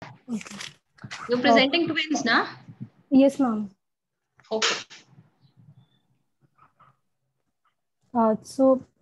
Okay. You're presenting twins, na? Yes, ma'am. Okay. So,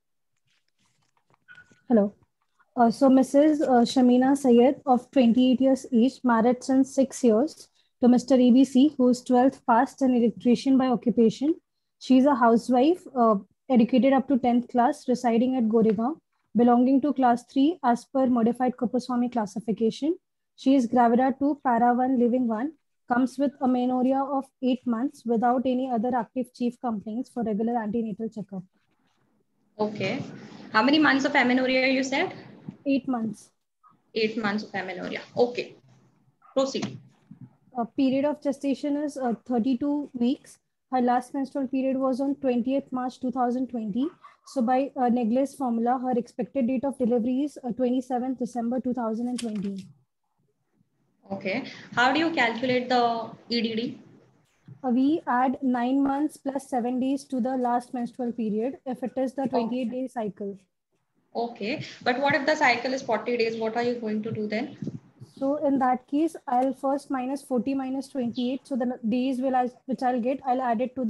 hello. So, Mrs. Shamina Sayed, of 28 years age, married since 6 years, to Mr. EBC, who is 12th passed and electrician by occupation. She is a housewife, educated up to 10th class, residing at Goregaon, belonging to class 3 as per modified Kupaswamy classification. She is gravida 2, para 1, living 1, comes with amenorrhea of 8 months without any other active chief complaints for regular antenatal checkup. Okay. How many months of amenorrhea you said? 8 months. 8 months of amenorrhea. Okay. Proceed. Period of gestation is 32 weeks. Her last menstrual period was on 20th March 2020. So by Negle's formula, her expected date of delivery is 27th December 2020. Okay. How do you calculate the EDD? We add 9 months plus 7 days to the last menstrual period if it is the 28-day cycle. Okay. But what if the cycle is 40 days? What are you going to do then? So in that case, I'll first minus 40 minus 28. So the days which I'll get, I'll add it to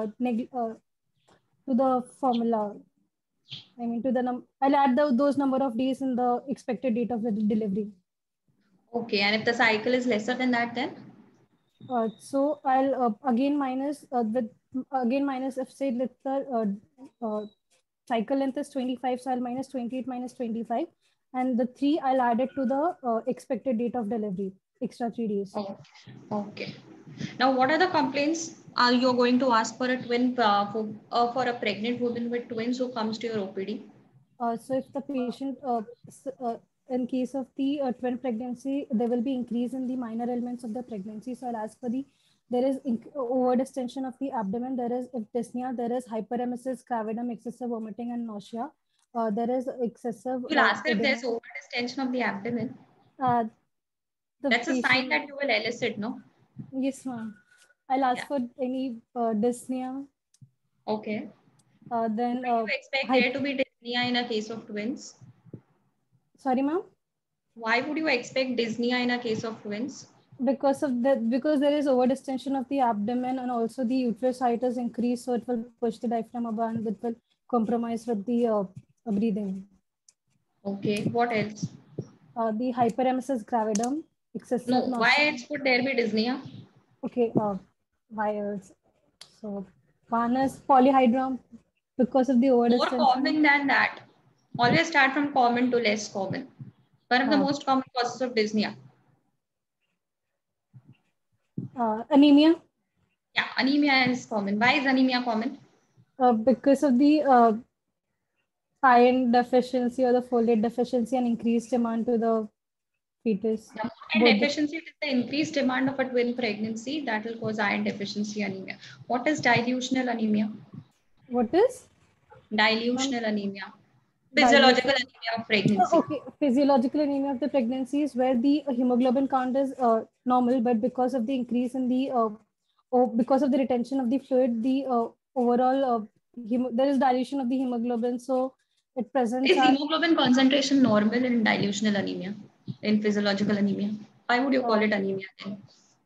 the formula. I mean, I'll add those number of days in the expected date of the delivery. Okay. And if the cycle is lesser than that, then? So I'll again minus if say let the cycle length is 25, so I'll minus 28 minus 25, and the 3 I'll add it to the expected date of delivery, extra 3 days. Oh, okay. Now, what are the complaints? Are you going to ask for a twin for a pregnant woman with twins who comes to your OPD? So if the patient, in case of the twin pregnancy, there will be increase in the minor elements of the pregnancy. So I'll ask for there is over distension of the abdomen, there is dyspnea, there is hyperemesis, gravidum, excessive vomiting and nausea. There is excessive You'll ask if edema. there's over distension of the abdomen. Uh, the That's a sign patient, that you will elicit, no? yes, ma'am. I'll ask Yeah. for any dyspnea. Okay. Then, Why do you expect there to be dyspnea in a case of twins? sorry, ma'am. Why would you expect dyspnea in a case of twins? Because there is over distension of the abdomen, and also the uterus height is increased, so it will push the diaphragm above and it will compromise with the breathing. Okay. What else? The hyperemesis gravidum, No. excessive Why nausea. else would there be dyspnea? Okay, wires. So one is polyhydram because of the over More distension. common than that. Always start from common to less common. One of the Uh, most common causes of dyspnea. Anemia Yeah, anemia is common. Why is anemia common? because of the iron deficiency or the folate deficiency and increased demand to the fetus. The iron Both. deficiency, it is the increased demand of a twin pregnancy that will cause iron deficiency anemia. What is dilutional anemia? What is? Dilutional anemia. Physiological Dilution. anemia of pregnancy. Okay, physiological anemia of the pregnancy is where the hemoglobin count is normal, but because of the increase in the because of the retention of the fluid, the overall there is dilution of the hemoglobin, so it presents Is as hemoglobin concentration normal in dilutional anemia, in physiological anemia? Why would you call uh, it anemia then?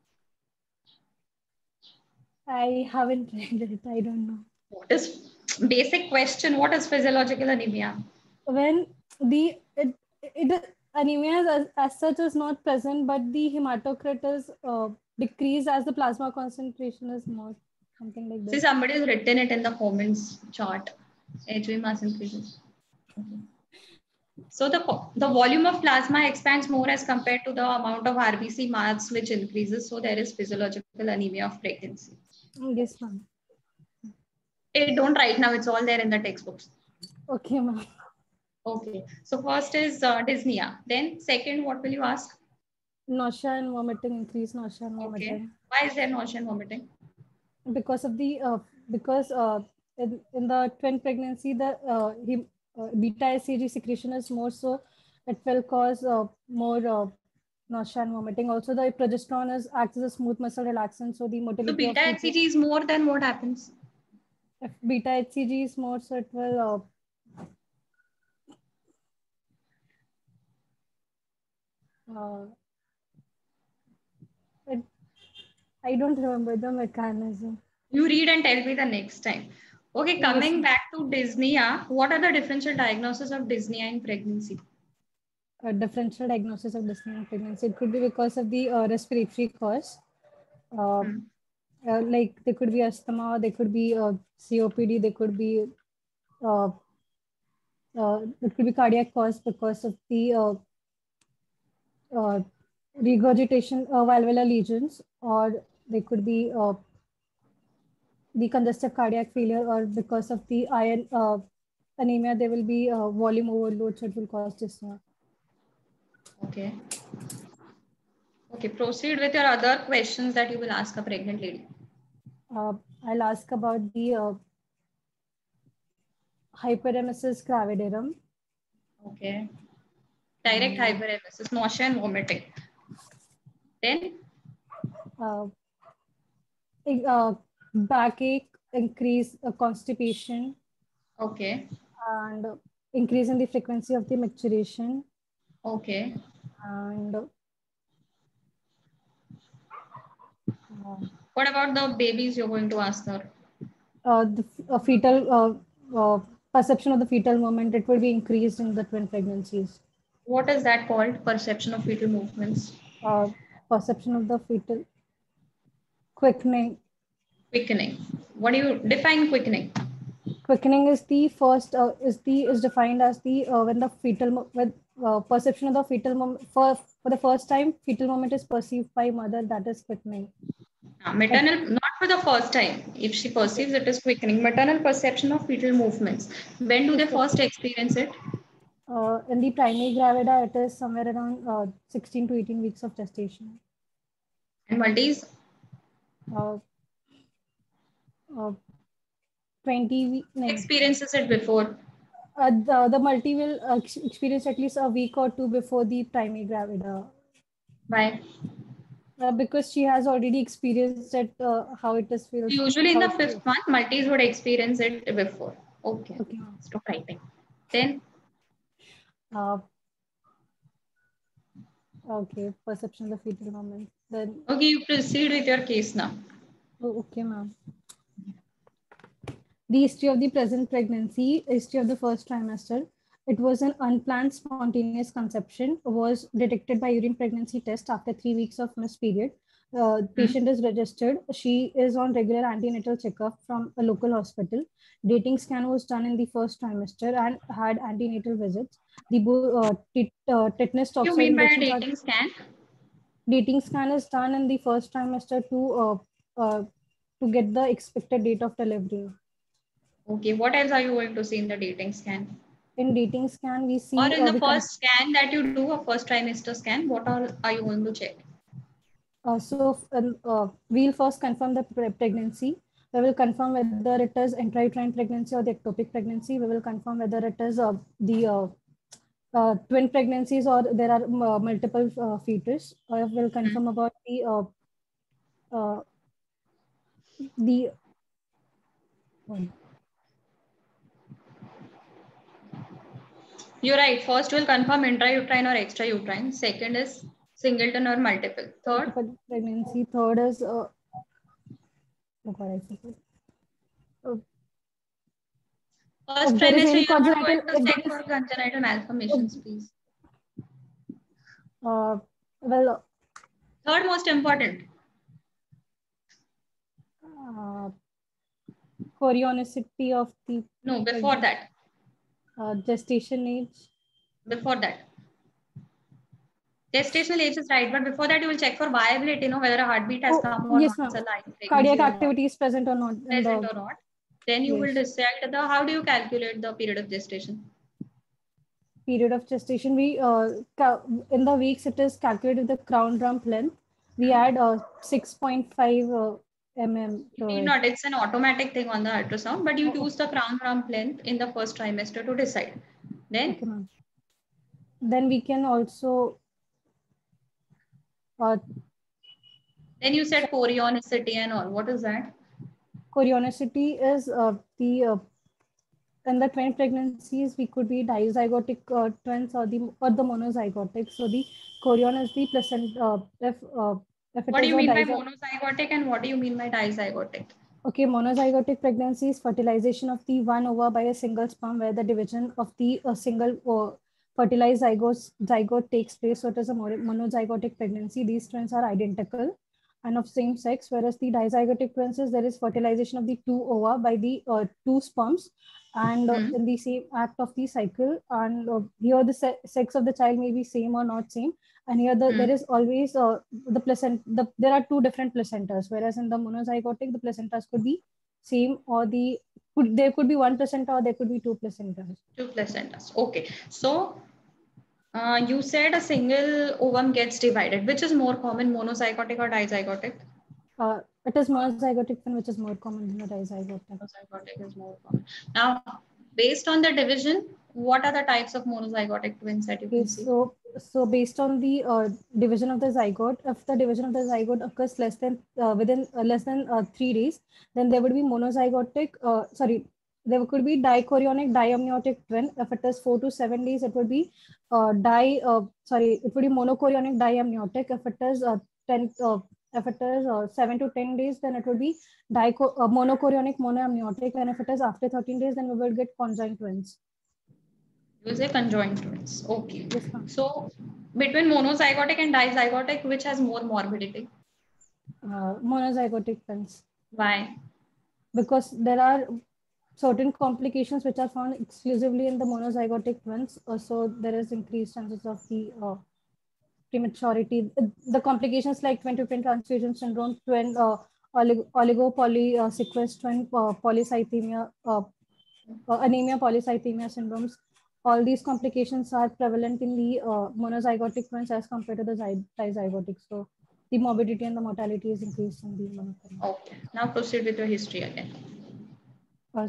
I haven't read it. I don't know. What is basic question? What is physiological anemia? When it anemia as such is not present, but the hematocrit is decreased as the plasma concentration is more, something like See, that. somebody has written it in the comments chart. HV mass increases. Okay. So the volume of plasma expands more as compared to the amount of RBC mass which increases. So there is physiological anemia of pregnancy. Yes, ma'am. Hey, don't write now. It's all there in the textbooks. Okay, ma'am. Okay. So first is dyspnea. Then second, what will you ask? Nausea and vomiting, increased nausea and Okay. vomiting Why is there nausea and vomiting? because of the because in the twin pregnancy the beta hCG secretion is more, so it will cause more nausea and vomiting. Also, the progesterone is acts as a smooth muscle relaxant, so the So motility beta of fetus. HCG is more than what happens? If beta hCG is more, so it will uh, I don't remember the mechanism. You read and tell me the next time. Okay, Yes. coming back to dyspnea, what are the differential diagnoses of dyspnea in pregnancy? A differential diagnosis of dyspnea in pregnancy. It could be because of the respiratory cause. Uh, Hmm. like there could be asthma, there could be COPD, there could be uh, it could be cardiac cause because of the uh, regurgitation valvular lesions, or they could be the congestive cardiac failure, or because of the iron anemia, there will be volume overload, so it will cause dyspnea. Okay. Okay, proceed with your other questions that you will ask a pregnant lady. I'll ask about the hyperemesis gravidarum. Okay. Direct And hyperemesis, nausea and vomiting. Then, uh, uh, backache, increase constipation, okay. and increase in the frequency of the micturition, Okay. and What about the babies you're going to ask her? the fetal perception of the fetal movement, it will be increased in the twin pregnancies. What is that called? Perception of fetal movements. Uh, Perception of the fetal quickening. Quickening. What do you define quickening? Quickening is the first is defined as the when the when perception of the fetal moment for the first time fetal moment is perceived by mother, that is quickening. At, Maternal, not for the first time. If she perceives it as quickening, maternal perception of fetal movements. When do they first experience it? in the primary gravida, it is somewhere around 16 to 18 weeks of gestation. And Maltese, Uh, uh, 20 no. experiences it before. The multi will experience at least a week or two before the primary gravida, Why? because she has already experienced it, how it is feels, Usually in how the it feels. fifth month, Maltese would experience it before. Okay. Okay. Stop writing. Then, Uh, okay, perception of the fetal moment. Then, okay, you proceed with your case now. oh, okay, ma'am. The history of the present pregnancy, history of the first trimester. It was an unplanned spontaneous conception, was detected by urine pregnancy test after 3 weeks of missed period. Hmm. Patient is registered. She is on regular antenatal checkup from a local hospital. Dating scan was done in the first trimester and had antenatal visits. The tetanus What do you toxoid mean by a injections are dating scan? dating scan is done in the first trimester to get the expected date of delivery. Okay, what else are you going to see in the dating scan? In dating scan, we Or see in the we can first scan that you do, a first trimester scan, what all are you going to check? we'll first confirm the pregnancy. We will confirm whether it is intrauterine pregnancy or the ectopic pregnancy. We will confirm whether it is the twin pregnancies or there are multiple fetus. We'll Hmm. confirm about uh, the You're right. First, we'll confirm intrauterine or extrauterine. Second is singleton or multiple. Third, multiple pregnancy. Third is oh God, I forgot. Uh, first if there is trimester, any you're not going congenital, to if check there is for congenital malformations, please. uh, well Third most important. uh, chorionicity of the No, before pregnancy, that. gestation age. Before that. Gestational age is right, but before that, you will check for viability, whether a heartbeat has Oh, come or not, yes, it's a ma'am. live pregnancy Cardiac or not, activity is present or not in present the, or not. Then you will yes, decide how do you calculate the period of gestation? period of gestation. In the weeks, it is calculated with the crown rump length. We Hmm? add 6.5 mm You to need it. not, it's an automatic thing on the ultrasound, but you Oh, use the crown rump length in the first trimester to decide. okay, Then, ma'am. Then we can also uh, then you said check chorionicity and all. What is that? chorionicity is the in the twin pregnancies, we could be dizygotic twins or the monozygotic. So the chorion is the placenta. If If it What do is you a mean by monozygotic and what do you mean by dizygotic? okay, monozygotic pregnancy is fertilization of the one ova by a single sperm, where the division of the single fertilized zygote takes place. So it is a monozygotic pregnancy. These twins are identical and of same sex, whereas the dizygotic twins is there is fertilization of the two ova by the two sperms, and in the same act of the cycle. And here the sex of the child may be same or not same. And here there is always the placenta. There are two different placentas, whereas in the monozygotic, the placentas could be same, or there could be one placenta or there could be two placentas. Two placentas. Okay. So you said a single ovum gets divided. Which is more common, monozygotic or dizygotic? It is monozygotic twin, which is more common than the dizygotic. Monozygotic is more common. Now, based on the division, what are the types of monozygotic twins that you can see? So based on the division of the zygote, if the division of the zygote occurs within less than 3 days, then there would be monozygotic. There could be dichorionic diamniotic twin. If it is 4 to 7 days, it would be it would be monochorionic diamniotic. If it is 7 to 10 days, then it would be monochorionic monoamniotic. And if it is after 13 days, then we will get conjoined twins. You say conjoined twins. Okay. Yes, so between monozygotic and dizygotic, which has more morbidity? Monozygotic twins. Why? Because there are certain complications which are found exclusively in the monozygotic twins. So there is increased chances of the prematurity. The complications like twin-to-twin transfusion syndrome, twin oligopolysequence twin polycythemia, anemia polycythemia syndromes. All these complications are prevalent in the monozygotic twins as compared to the dizygotic. So the morbidity and the mortality is increased in the monozygotic. Okay. Now proceed with your history again. Are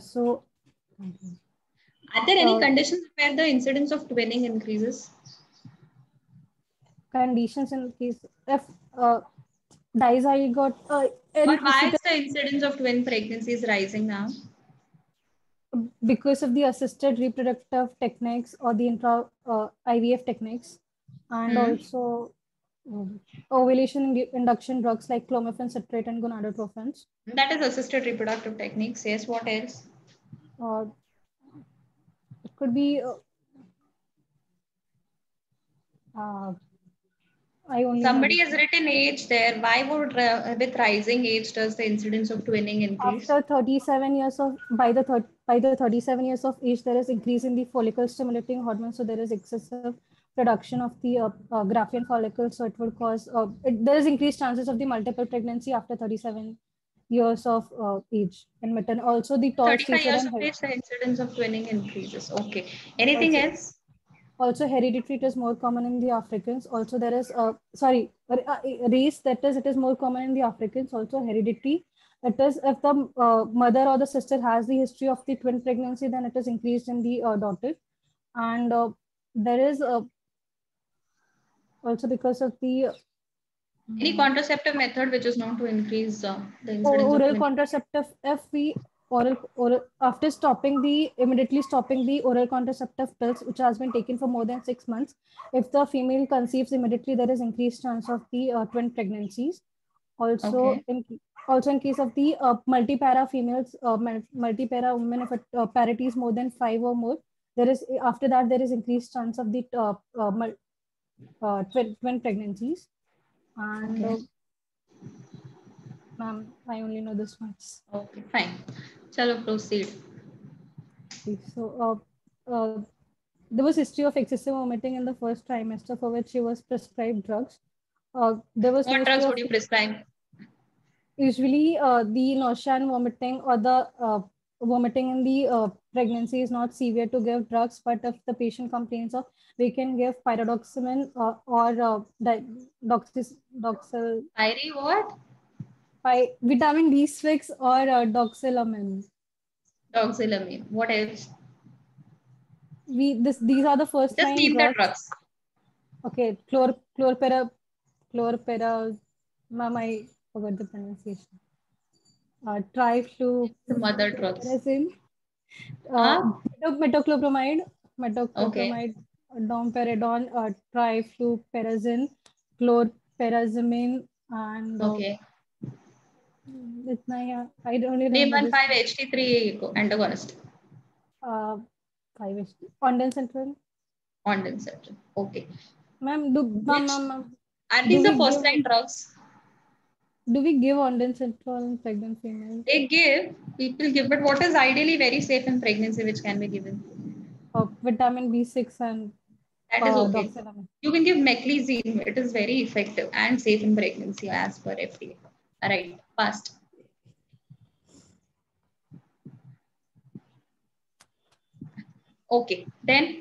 there any conditions where the incidence of twinning increases? Conditions in case if dizygote. But why is the incidence of twin pregnancies rising now? Because of the assisted reproductive techniques or the IVF techniques, and also ovulation induction drugs like clomiphene citrate and gonadotropins. That is assisted reproductive techniques. Yes. What else? It could be somebody has written age there. Why would with rising age does the incidence of twinning increase? After 37 years of by the 37 years of age, there is increase in the follicle stimulating hormone. So there is excessive production of the Graafian follicle. So it would cause there is increased chances of the multiple pregnancy after 37 years of age. And also the tall 35 years of age, the incidence of twinning increases. Okay. Anything else? Also, hereditary is more common in the Africans. Also, there is race, that is, it is more common in the Africans. Also, hereditary. It is if the mother or the sister has the history of the twin pregnancy, then it is increased in the daughter. And there is also because of the any contraceptive method which is known to increase the incidence oral of contraceptive. If we after immediately stopping the oral contraceptive pills, which has been taken for more than 6 months, if the female conceives immediately, there is increased chance of the twin pregnancies. Also, in case of the multipara females, multipara women, if parity is more than 5 or more, there is after that there is increased chance of the twin pregnancies. And ma'am, I only know this much. Okay, fine. Chalo, proceed. So there was history of excessive vomiting in the first trimester, for which she was prescribed drugs. There was what drugs would you prescribe? Usually the nausea and vomiting, or the vomiting in the pregnancy is not severe to give drugs, but if the patient complains of, we can give pyridoxine or doxil. What? Vitamin B6 or doxylamine. Doxylamine. What else? These are the first just name the drugs. Okay, ma'am, I forgot the pronunciation. Triflu. Some other drugs. Metoclopramide, domperidone, trifluperazine, chlorperazimine, And Okay. I don't really Name remember one this. 5-HT3 antagonist. 5 Ondansetron. Ondansetron. Okay. Ma'am, Which are do these the we first give line drugs? ondansetron in pregnant females? They give, people give, but what is ideally very safe in pregnancy which can be given? Vitamin B6 and That is okay. doxylamine. You can give meclizine. It is very effective and safe in pregnancy as per FDA. All right, fast. Okay, then.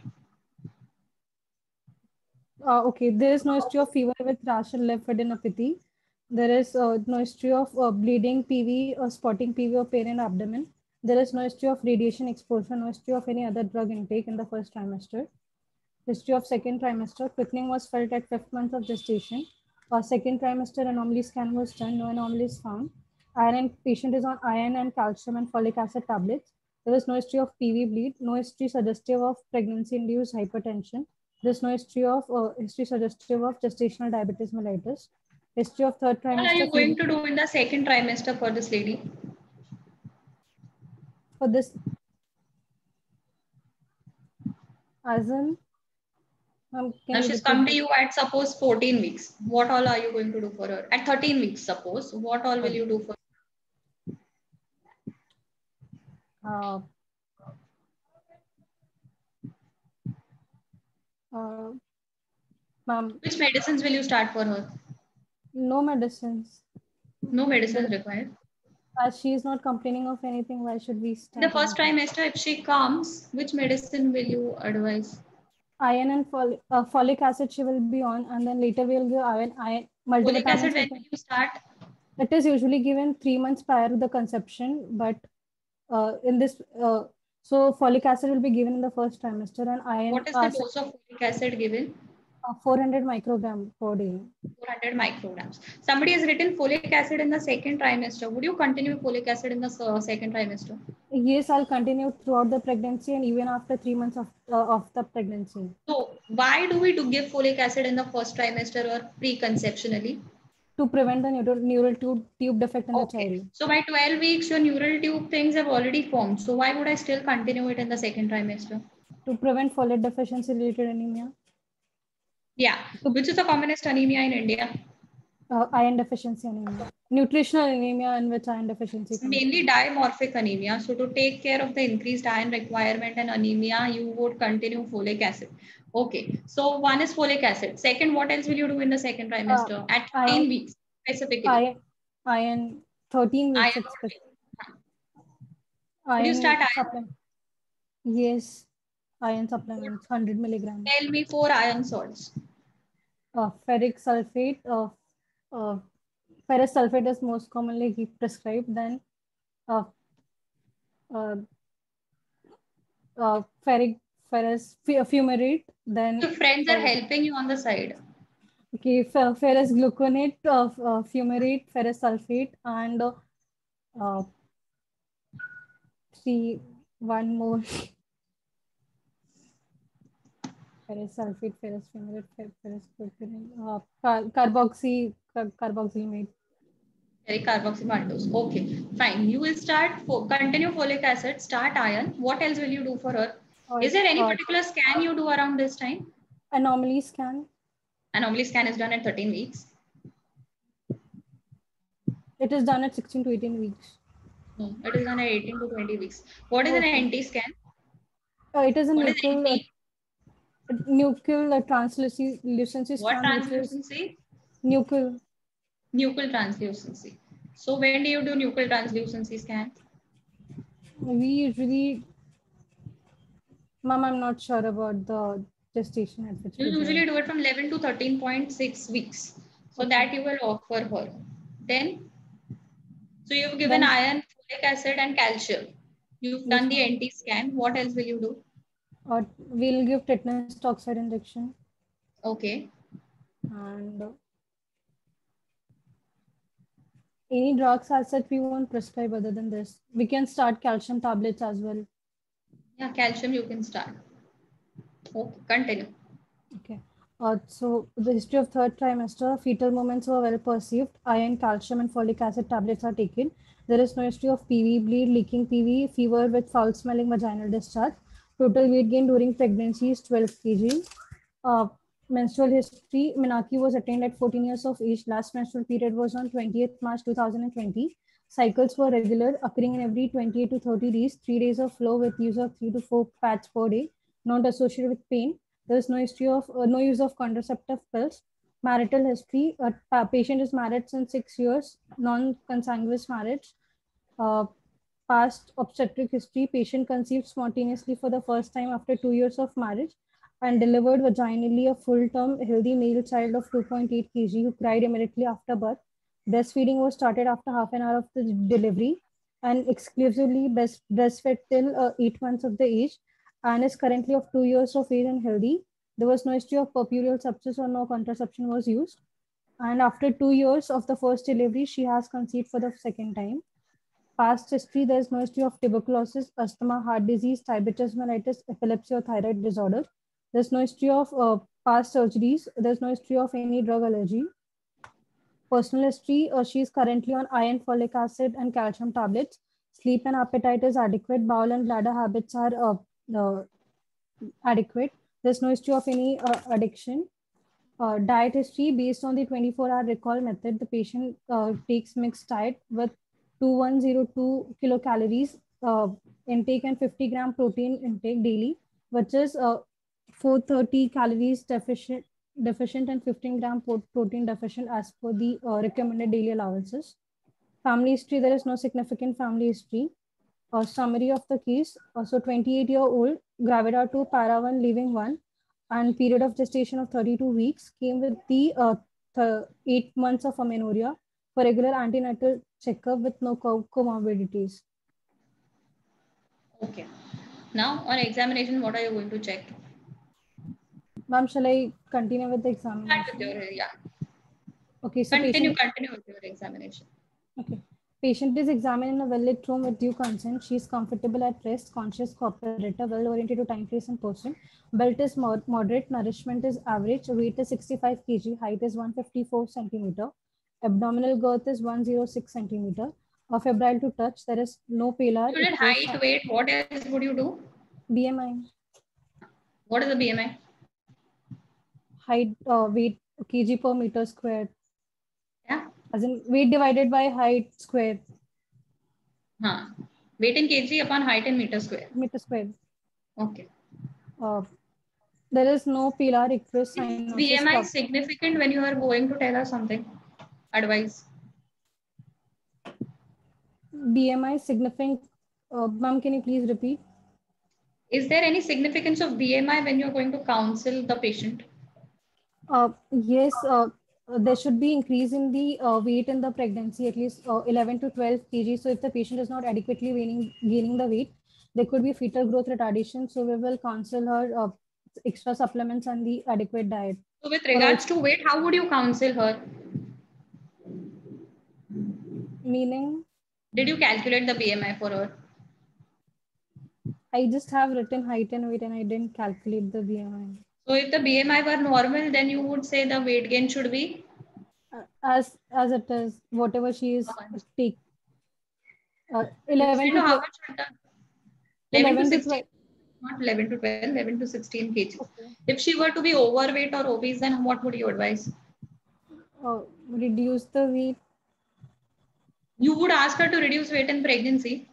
Okay, there is no history of fever with rash and lymphadenopathy. There is no history of bleeding, PV, or spotting PV or pain in abdomen. There is no history of radiation exposure, no history of any other drug intake in the first trimester. History of second trimester, quickening was felt at 5th month of gestation. Second trimester anomaly scan was done, no anomaly is found. Patient is on iron and calcium and folic acid tablets. There was no history of PV bleed, no history suggestive of pregnancy-induced hypertension. There is no history suggestive of gestational diabetes mellitus. History of third What are trimester you fever. going to do in the second trimester for this lady? For this, as in, Now can you she's repeat come to this? you at suppose 14 weeks. What all are you going to do for her? At 13 weeks, suppose. What all will you do for Uh, uh, Ma'am, Which medicines will you start for her? no medicines. No medicines The, required. as she is not complaining of anything, why should we In the start first anything? trimester, if she comes, which medicine will you advise? Iron and folic acid she will be on, and then later we'll give iron Folic acid, multivitamins. when will you start? It is usually given 3 months prior to the conception, but in this, so folic acid will be given in the first trimester, and iron What is the dose of folic acid given? 400 microgram per day. 400 micrograms. Somebody has written folic acid in the second trimester. Would you continue folic acid in the second trimester? Yes, I'll continue throughout the pregnancy and even after 3 months of the pregnancy. So why do we give folic acid in the first trimester or preconceptionally? To prevent the neural tube defect in the Okay. child. So by 12 weeks, your neural tube things have already formed. So why would I still continue it in the second trimester? To prevent folate deficiency related anemia. Yeah. Which is the commonest anemia in India? Iron deficiency anemia. Nutritional anemia in which iron deficiency It's comes mainly from. dimorphic anemia. So to take care of the increased iron requirement and anemia, you would continue folic acid. Okay. So one is folic acid. Second, what else will you do in the second trimester? At 13 Iron, weeks specifically. iron, iron 13 weeks Iron expect. only. Would you Iron start iron? supplement. Yes, iron supplements, 100 milligram. Tell me 4 iron salts. Ferric sulfate. Uh, ferrous sulfate is most commonly prescribed. Then uh, uh, fumarate. Then Your friends are helping you on the side. okay, ferrous gluconate, fumarate, ferrous sulfate, and uh, see one more. Ferrous sulfate, ferrous fumarate, ferrous gluconate, carboxylamate. Carboxymaltose. Okay, fine. You will start, continue folic acid, start iron. What else will you do for her? Or Is there any particular scan you do around this time? anomaly scan. Anomaly scan is done at 13 weeks. It is done at 16 to 18 weeks. No, it is done at 18 to 20 weeks. What is an Okay. NT scan? It is a What is NT? nuchal translucency What scan, which is translucency? nuchal. Nuchal translucency. So when do you do nuchal translucency scan? We usually, ma'am, I'm not sure about the gestation at which You we do usually it. do it from 11 to 13.6 weeks. So Okay. that you will offer her. Then, so you've given Then, iron, folic acid, and calcium. You've done yes, the ma'am. NT scan. What else will you do? We'll give tetanus toxoid injection, Okay. and any drugs as such we won't prescribe other than this. We can start calcium tablets as well. Yeah, calcium you can start. Okay, continue. Okay. So the history of third trimester, fetal movements were well perceived. Iron, calcium, and folic acid tablets are taken. There is no history of PV, bleed, leaking PV, fever with foul-smelling vaginal discharge. Total weight gain during pregnancy is 12 kg. Menstrual history, Minaki was attained at 14 years of age. Last menstrual period was on 20th March 2020. Cycles were regular, occurring in every 28 to 30 days. 3 days of flow with use of 3 to 4 pads per day. Not associated with pain. There is no history of no use of contraceptive pills. Marital history: a patient is married since 6 years. Non-consanguineous marriage. Uh, Past obstetric history: patient conceived spontaneously for the first time after 2 years of marriage and delivered vaginally a full-term healthy male child of 2.8 kg who cried immediately after birth. Breastfeeding was started after half an hour of the delivery and exclusively breastfed till 8 months of the age, and is currently of 2 years of age and healthy. There was no history of puerperal sepsis or no contraception was used. And after 2 years of the first delivery, she has conceived for the second time. Past history: there is no history of tuberculosis, asthma, heart disease, diabetes mellitus, epilepsy, or thyroid disorder. There's no history of past surgeries. There's no history of any drug allergy. Personal history: she is currently on iron, folic acid, and calcium tablets. Sleep and appetite is adequate. Bowel and bladder habits are adequate. There's no history of any addiction. Diet history: based on the 24-hour recall method, the patient takes mixed diet with 2102 kilocalories intake and 50-gram protein intake daily, which is 430 calories deficient and 15-gram protein deficient as per the recommended daily allowances. Family history: there is no significant family history. Summary of the case: so 28-year-old, gravida 2, para 1, leaving 1, and period of gestation of 32 weeks, came with the 8 months of amenorrhea for regular antenatal checkup with no comorbidities. Okay. Now on examination, what are you going to check? Ma'am, shall I continue with the examination? Yeah. Okay, so continue with your examination. Okay. Patient is examined in a well-lit room with due consent. She is comfortable at rest, conscious, cooperative, well-oriented to time, place, and person. Belt is moderate, nourishment is average, weight is 65 kg, height is 154 centimeter, abdominal girth is 106 centimeter. Febrile to touch, there is no pallor. Student height, weight, what else would you do? BMI. What is the BMI? Height, weight, kg per meter square. Yeah. As in weight divided by height square. Weight in kg upon height in meter square. Meter square. Okay. There is no pallor icterus cyanosis. BMI is significant when you are going to tell us something? Advice. BMI significant. Ma'am, can you please repeat? Is there any significance of BMI when you're going to counsel the patient? Yes, there should be increase in the weight in the pregnancy, at least 11 to 12 kg. So if the patient is not adequately gaining the weight, there could be fetal growth retardation. So we will counsel her extra supplements and the adequate diet. So with regards to weight, how would you counsel her? Meaning? Did you calculate the BMI for her? I just have written height and weight and I didn't calculate the BMI. So if the BMI were normal, then you would say the weight gain should be? As it is, whatever she is take. 11 to 12. 11 to 16. Not 11 to 12, 11 to 16 kg. Okay. If she were to be overweight or obese, then what would you advise? Reduce the weight. You would ask her to reduce weight in pregnancy?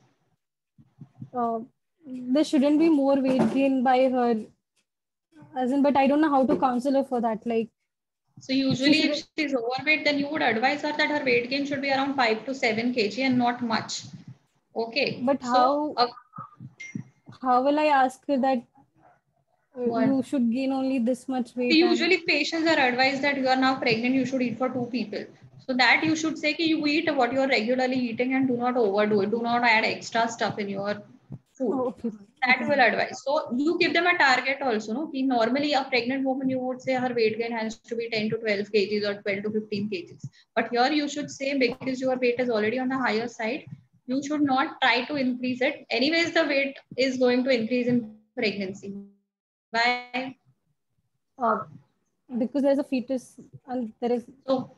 There shouldn't be more weight gain by her. As in, but I don't know how to counsel her for that. Like, so usually if she's overweight, then you would advise her that her weight gain should be around 5 to 7 kg and not much. Okay. But how will I ask her that you should gain only this much weight? Usually patients are advised that you are now pregnant, you should eat for 2 people. So that you should say that you eat what you are regularly eating and do not overdo it. Do not add extra stuff in your food. Oh, okay. That will advise. So you give them a target also. No? Normally a pregnant woman, you would say her weight gain has to be 10 to 12 kgs or 12 to 15 kgs. But here you should say, because your weight is already on the higher side, you should not try to increase it. Anyways, the weight is going to increase in pregnancy. Bye. Because there's a fetus and there is So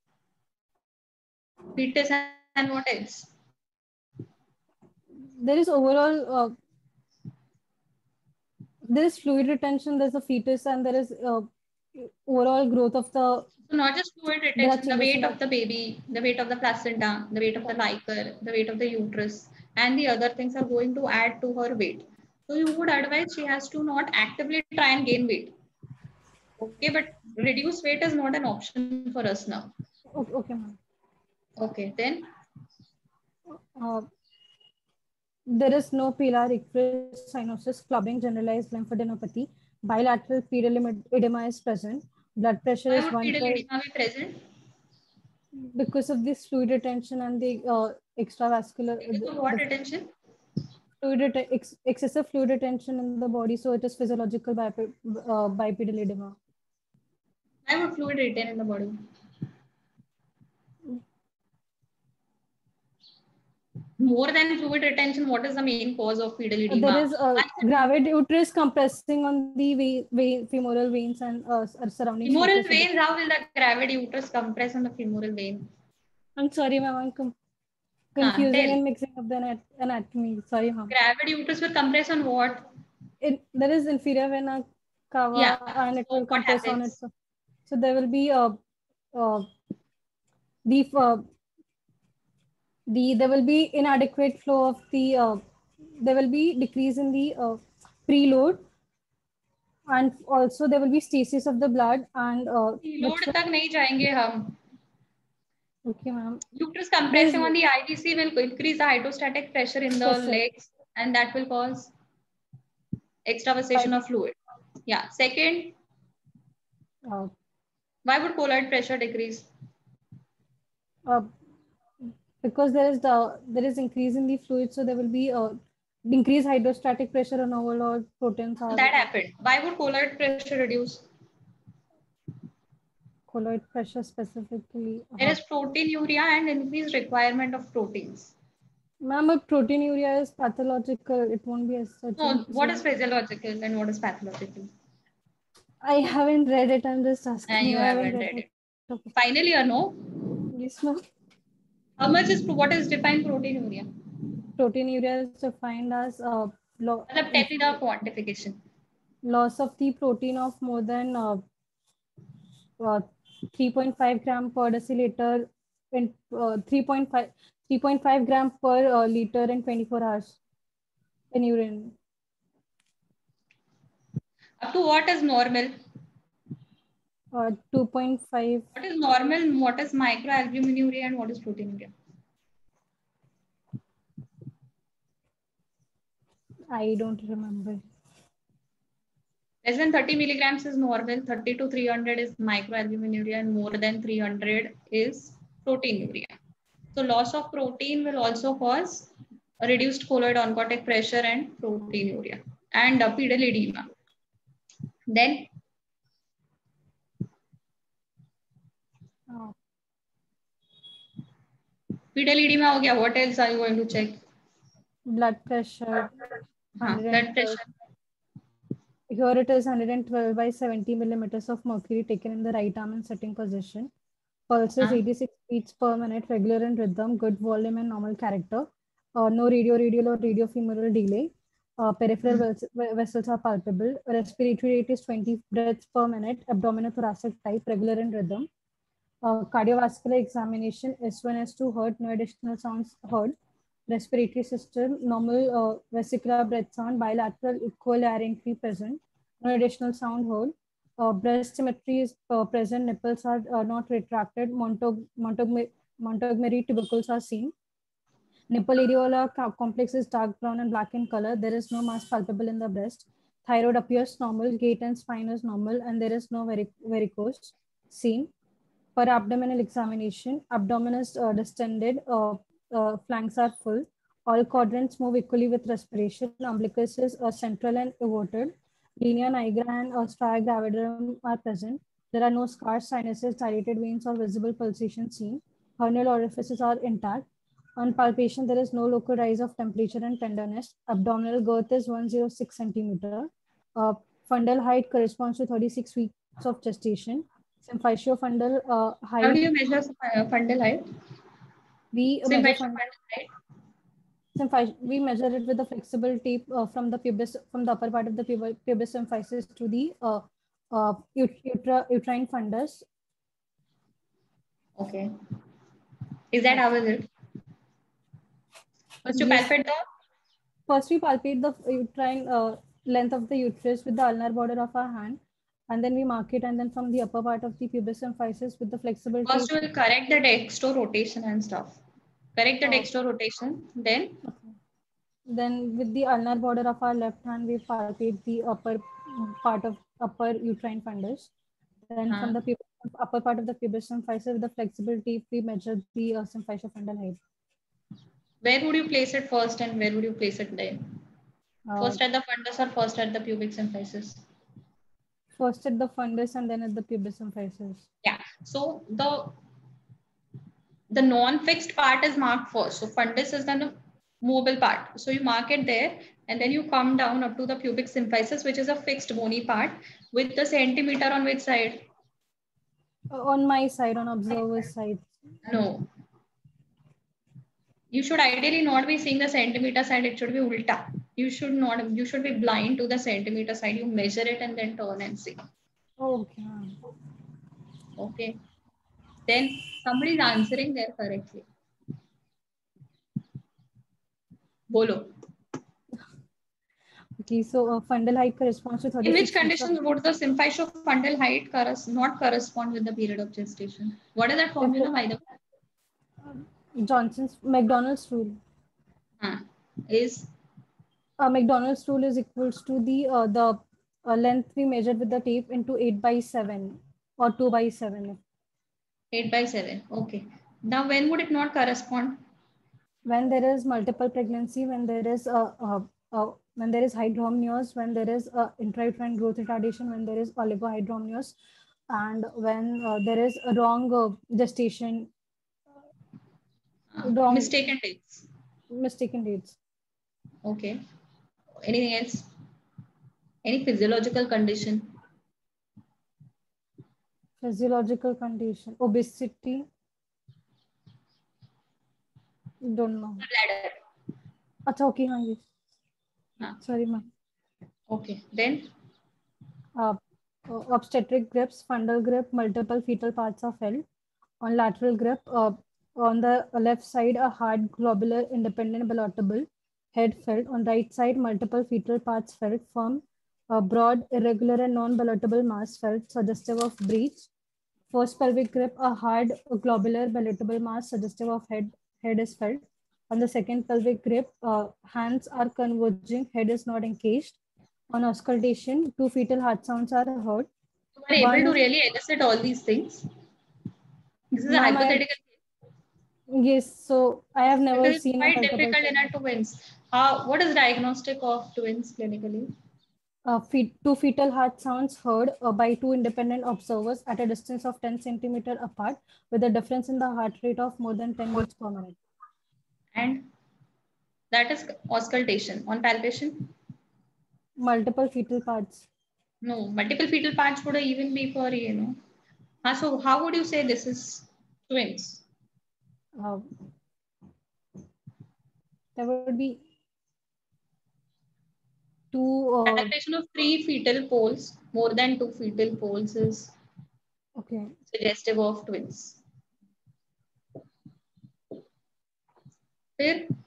fetus and what else? overall there is fluid retention, there's a fetus, and there is overall growth of the So not just fluid there are retention, the changes in weight the of the baby, the weight of the placenta, the weight of the liquor, the weight of the uterus, and the other things are going to add to her weight. So you would advise she has to not actively try and gain weight. Okay, but reduce weight is not an option for us now. okay, okay ma'am. Okay, then Uh, there is no pilar icterus cyanosis, clubbing, generalized lymphadenopathy, bilateral pedal edema is present, blood pressure why is would pedal 112 edema be present? because of this fluid retention and the extravascular Because of what the retention? excessive fluid retention in the body, so it is physiological bipedal edema. Why would fluid retain in the body? More than fluid retention, what is the main cause of pedal There edema? is a gravid uterus compressing on the femoral veins and surrounding Femoral structures. veins, how will the gravid uterus compress on the femoral vein? I'm sorry, ma'am. I'm confusing Tell. and mixing up the anatomy. Sorry, ma'am. Gravid uterus will compress on what? There is inferior vena Yeah. cava and it So will what compress on it. happens? So there will be uh, the there will be inadequate flow of the there will be decrease in the preload, and also there will be stasis of the blood and Load which will, तक नहीं जाएंगे हम. okay ma'am, Uterus there's compressing on the IVC will increase the hydrostatic pressure in the pressure legs, and that will cause extravasation of fluid. Yeah. Second, uh, why would colloid pressure decrease? uh, because there is increase in the fluid, so there will be increased hydrostatic pressure on overload proteins So are that happened. Why would colloid pressure reduce? colloid pressure specifically. There is proteinuria and increased requirement of proteins. Ma'am, if proteinuria is pathological, it won't be as such. No, what is physiological and what is pathological? I haven't read it. I'm just asking And you. you I haven't haven't read read it. it. Final year, no? Yes, ma'am. How much is what is defined proteinuria? Proteinuria is defined as मतलब tell me the quantification. loss of the protein of more than uh, 3.5 gram per deciliter in 3.5 gram per liter in 24 hours in urine. Up to what is normal? 2.5. What is normal? What is microalbuminuria and what is proteinuria? I don't remember. Less than 30 milligrams is normal, 30 to 300 is microalbuminuria, and more than 300 is proteinuria. So loss of protein will also cause a reduced colloid oncotic pressure and proteinuria and pedal edema. Then Oh, pedal edema हो गया. What else are you going to check? blood pressure, Blood 112. pressure. Here it is 112 by 70 millimeters of mercury taken in the right arm in sitting position. Pulse is 86 beats per minute, regular in rhythm, good volume and normal character. No radial or radiofemoral delay. Peripheral vessels are palpable. Respiratory rate is 20 breaths per minute. Abdominal thoracic type, regular in rhythm. Cardiovascular examination, S1, S2 heard, no additional sounds heard. Respiratory system, normal vesicular breath sound, bilateral equilarity present, no additional sound heard. Breast symmetry is present, nipples are not retracted, Montgomery tubercles are seen. Nipple areola complex is dark brown and black in color. There is no mass palpable in the breast. Thyroid appears normal, gait and spine is normal, and there is no varicose seen. Per abdominal examination, abdomen is distended, flanks are full. All quadrants move equally with respiration. Umbilicus is central and everted. Linea nigra and stria gravidarum are present. There are no scars, sinuses, dilated veins, or visible pulsation seen. Hernial orifices are intact. On palpation, there is no local rise of temperature and tenderness. Abdominal girth is 106 centimeter. Fundal height corresponds to 36 feet of gestation. Symphysiofundal How do height. you measure fundal height? We measure Symphysiofundal height. we measure it with a flexible tape from the pubis, from the upper part of the pubis symphysis to the uterine fundus. Okay. Is that how is it? First you Yes. palpate the. First, we palpate the uterine length of the uterus with the ulnar border of our hand, and then we mark it, and then from the upper part of the pubis symphysis with the flexible First tape. you will correct the dextro rotation and stuff. Correct the Uh, dextro rotation. Then. okay. Then with the ulnar border of our left hand, we palpate the upper part of upper uterine fundus. Then from the upper part of the pubis symphysis with the flexible tape, we measure the symphysiofundal height. Where would you place it first and where would you place it then? First at the fundus or first at the pubic symphysis? First at the fundus and then at the pubis symphysis. Yeah. So the non-fixed part is marked first. So fundus is the movable part. So you mark it there and then you come down up to the pubic symphysis, which is a fixed bony part with the centimeter on which side? On my side, on observer's side. No. You should ideally not be seeing the centimeter side. It should be ulta. You should be blind to the centimeter side. You measure it and then turn and see. Okay. Okay. Then somebody is answering there correctly. Bolo. Okay, so fundal height corresponds to 36. In which conditions would the symphysiofundal height not correspond with the period of gestation? What is that formula, by the way? Johnson's McDonald's rule. Is McDonald's rule is equals to the length we measured with the tape into 8/7 or 2/7. 8/7. Okay. Now, when would it not correspond? When there is multiple pregnancy, when there is hydromnios, when there is intrauterine growth retardation, when there is oligohydromnios, and when there is a wrong gestation. Mistaken dates. Mistaken dates. Okay. Anything else? Any physiological condition? Physiological condition. Obesity. Don't know. Bladder. Achha, okay, haan, sorry, ma'am. Okay. Then? Obstetric grips, fundal grip, multiple fetal parts are felt. On lateral grip, on the left side, a hard globular independent ballotable head felt. On right side, multiple fetal parts felt. Firm, broad, irregular and non-ballotable mass felt, suggestive of breech. First pelvic grip, a hard globular ballotable mass suggestive of head is felt. On the second pelvic grip, hands are converging, head is not encased. On auscultation, 2 fetal heart sounds are heard. You are able to really elicit all these things? This is a hypothetical case. Yes, so I have never seen it is quite difficult in a twins. What is diagnostic of twins clinically? 2 fetal heart sounds heard by 2 independent observers at a distance of 10 centimeters apart with a difference in the heart rate of more than 10 beats per minute. And that is auscultation. On palpation? Multiple fetal parts. No, multiple fetal parts would even be for, So how would you say this is twins? There would be 2. Palpation of 3 fetal poles, more than 2 fetal poles is suggestive of twins. Then?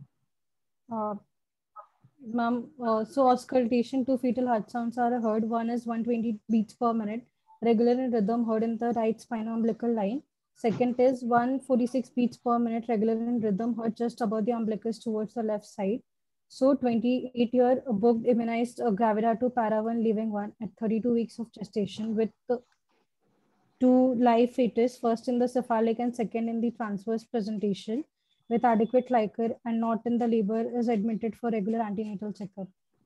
Ma'am, so auscultation, 2 fetal heart sounds are heard. One is 120 beats per minute, regular in rhythm, heard in the right spino-umbilical line. Second is 146 beats per minute, regular in rhythm, heard just above the umbilicus towards the left side. So 28-year booked immunized gravida to para-1 leaving 1 at 32 weeks of gestation with 2 live fetus, first in the cephalic and second in the transverse presentation, with adequate liquor and not in the labor, is admitted for regular antenatal checkup.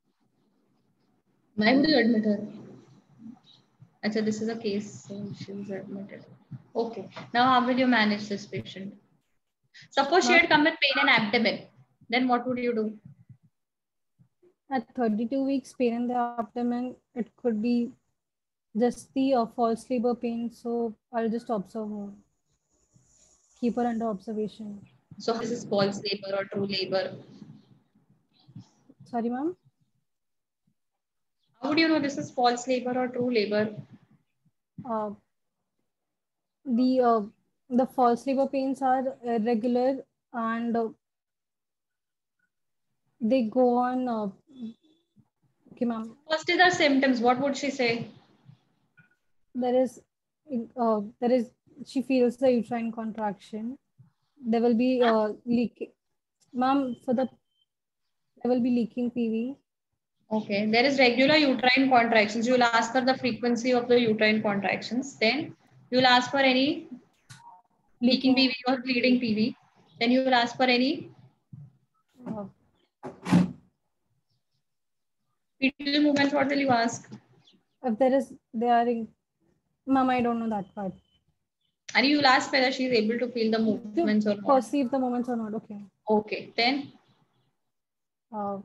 Why would you admit her? Achha, this is a case, so she was admitted. Okay. Now, how will you manage this patient? Suppose she had come with pain in abdomen. Then what would you do? At 32 weeks, pain in the abdomen, it could be Just the false labor pain. So I'll just observe her. Keep her under observation. So this is false labor or true labor? Sorry, ma'am. How would you know this is false labor or true labor? Uh, the false labor pains are irregular and they go on. Okay, ma'am. First is the symptoms. What would she say? There is, there is. She feels the uterine contraction. There will be Huh? leak, ma'am. There will be leaking PV. Okay, there is regular uterine contractions. You'll ask her the frequency of the uterine contractions. Then you'll ask for any leaking Leaking. PV or bleeding PV. Then you will ask for any Uh, fetal movements. What will you ask? if there is, they are. Ma'am, I don't know that part. And you will ask whether she is able to feel the To movements or not. perceive the moments or not. Okay. Okay, then Uh,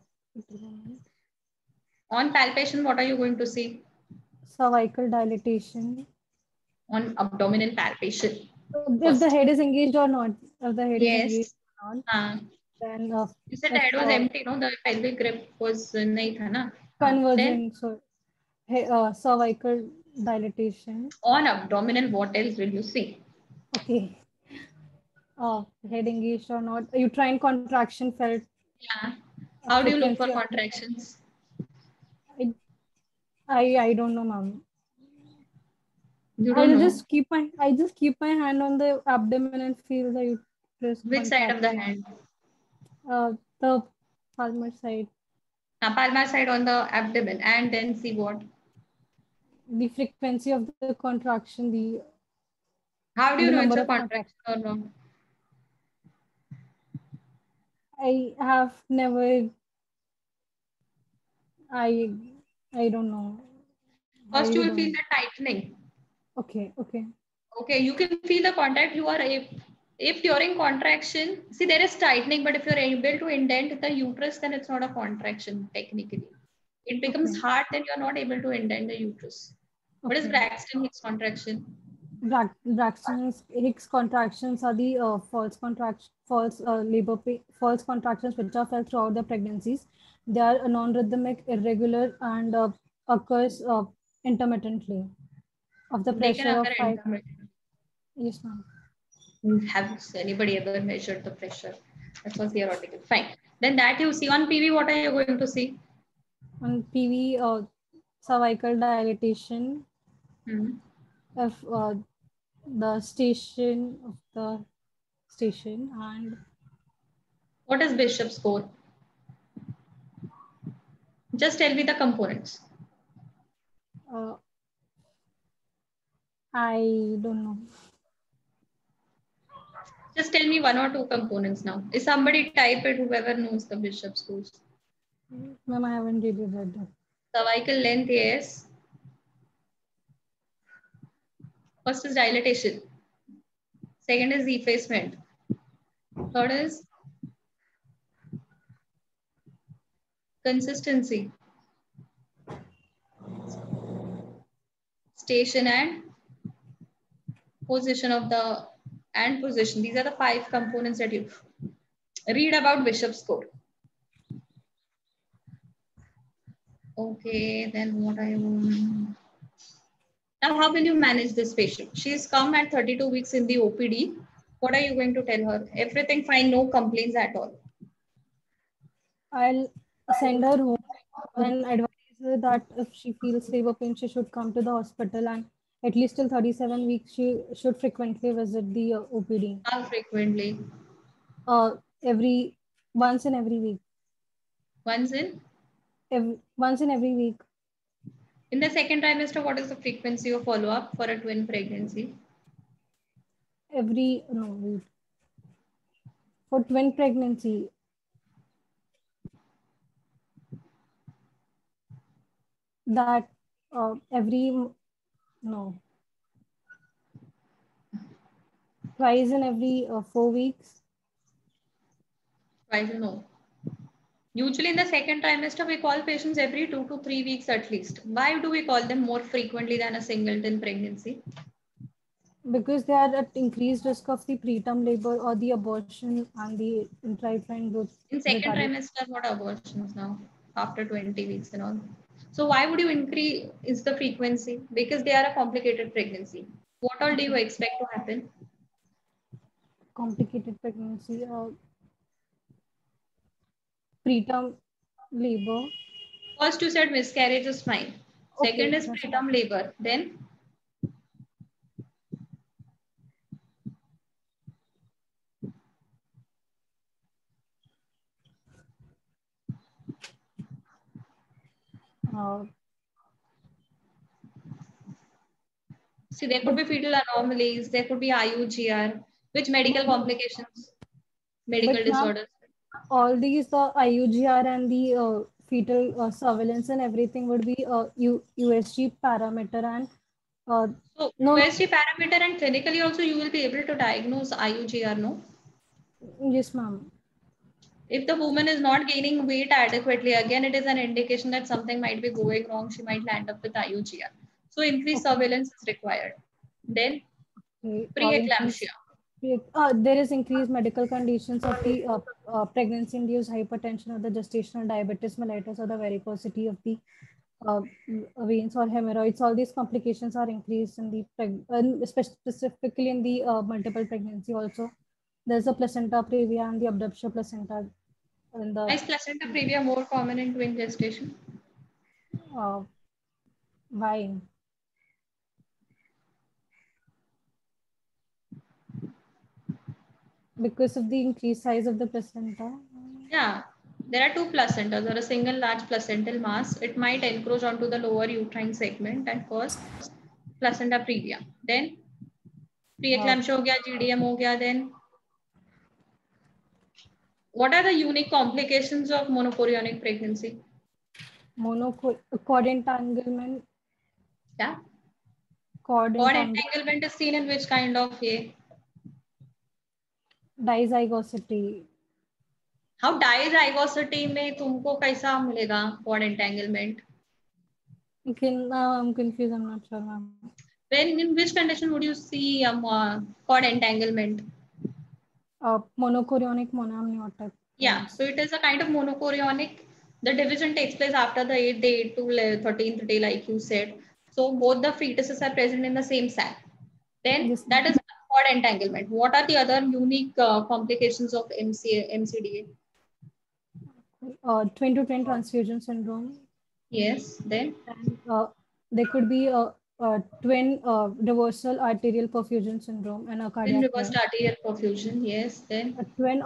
on palpation, what are you going to see? cervical dilatation. On abdominal palpation If the first. head is engaged or not. If the head is engaged Yes. or not, Uh, then you said the if head was empty, no? The pelvic grip was nahi tha na? Then converging, so cervical dilatation. on abdominal, what else will you see? Okay. Head engaged or not. Uterine contraction felt. Yeah. How do you look for Frequency of. contractions? I, I don't know, ma'am. You don't know I just keep my hand on the abdomen and feel the uterus which side of the contracting. hand. The palmar side. Palmar side on the abdomen, and then see what. The frequency of the contraction, How do the you know number it's a of contractions. contraction or not? I have never. I I don't know. I First, you really will don't feel know. the tightening. Okay, okay, Okay, you can feel the contract. You are if during contraction, see there is tightening, but if you're able to indent the uterus, then it's not a contraction technically. It becomes okay, hard, then you're not able to indent the uterus. What is okay. Braxton Hicks contraction? Braxton Hicks contractions are the false false contractions which are felt throughout the pregnancies. They are non-rhythmic, irregular, and occurs intermittently of the They can pressure occur of five. intermittently. Yes, ma'am. Have anybody ever measured the pressure? That was theoretical. Fine. Then that you see on PV, what are you going to see? On PV, cervical dilatation, Hmm. if the station of the station and What is Bishop score? Just tell me the components. uh, I don't know. Just tell me one or two components now. Is somebody type it, whoever knows the Bishop scores? Ma'am, I haven't really read that. Cervical length, yes. First is dilatation. Second is effacement. Third is consistency. Station and position of the and position. These are the 5 components that you read about Bishop score. Okay, then what I want. Now, how will you manage this patient? She's come at 32 weeks in the OPD. What are you going to tell her? Everything fine, no complaints at all. I'll send her home and advise her that if she feels labor pain, she should come to the hospital and at least till 37 weeks, she should frequently visit the OPD. How frequently? Every once in every week. Once in? Once in every week. In the second trimester, what is the frequency of follow-up for a twin pregnancy? No, wait. For twin pregnancy, that every no twice in every 4 weeks. Twice, no. Usually in the second trimester, we call patients every 2 to 3 weeks at least. Why do we call them more frequently than a singleton pregnancy? Because they are at increased risk of the preterm labor or the abortion and the intrauterine growth. In second trimester, what abortions now after 20 weeks and all? So why would you increase the frequency? Because they are a complicated pregnancy. What all do you expect to happen? Complicated pregnancy, preterm labor. First, you said miscarriage is fine. Second Okay, is that's preterm labor. Then uh, see, there could be fetal anomalies, there could be IUGR, which medical complications, medical but ma'am, disorders. all these the IUGR and the fetal surveillance and everything would be USG parameter and So no, USG parameter and clinically also you will be able to diagnose IUGR, no? yes ma'am. If the woman is not gaining weight adequately, again, it is an indication that something might be going wrong. She might land up with IUGR. So increased Okay. surveillance is required. Then Okay. preeclampsia. There is increased medical conditions of the pregnancy-induced hypertension or the gestational diabetes mellitus or the varicosity of the uh, veins or hemorrhoids. All these complications are increased in the specifically in the multiple pregnancy. Also, there's a placenta previa and the abductor placenta in the Is placenta previa more common in twin gestation? uh, vine. Because of the increased size of the placenta. Yeah, there are two placentas or a single large placental mass. It might encroach onto the lower uterine segment and cause placenta previa. Then Uh, preeclampsia हो गया, GDM हो गया. Then what are the unique complications of monochorionic pregnancy? cord entanglement. Yeah. Cord Cord entanglement. entanglement is seen in which kind of way? Dizygosity. How dizygosity में तुमको कैसा मिलेगा cord entanglement? I'm confused. I'm not sure, ma'am. When in which condition would you see cord entanglement? Monochorionic monoamniotic. Yeah, so it is a kind of monochorionic. The division takes place after the 8th day to 13th day, like you said. So both the fetuses are present in the same sac. Then Yes, that is cord entanglement. What are the other unique complications of MCDA? twin to twin transfusion syndrome. Yes, then And there could be a twin reversal arterial perfusion syndrome and a in cardiac reversed arrest. arterial perfusion. Yes, then A twin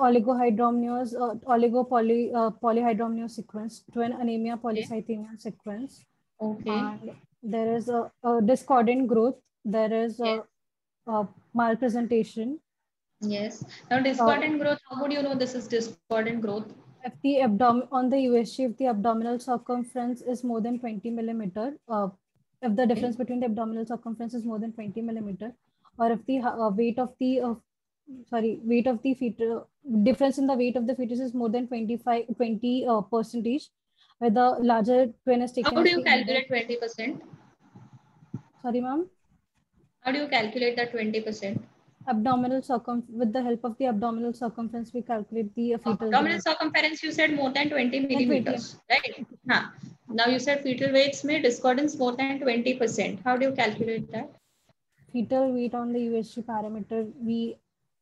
polyhydramnios sequence, twin anemia okay. polycythemia sequence. Okay. And there is a discordant growth. There is Yes. a malpresentation. Yes. Now Uh, discordant growth, how would you know this is discordant growth? if the on the USG, if the abdominal circumference is more than 20 millimeter, if the Okay. difference between the abdominal circumference is more than 20 millimeter, or if the weight of the weight of the fetus, difference in the weight of the fetus is more than 20 percentage, where the larger twin is How taken do as you the endo. calculate 20%? Sorry, ma'am. How do you calculate that 20%? With the help of the abdominal circumference, we calculate the fetal Abdominal weight. circumference, you said more than 20 Then 20. millimeters, right? Huh. Now you said fetal weights may discordance more than 20%. How do you calculate that? Fetal weight on the USG parameter, we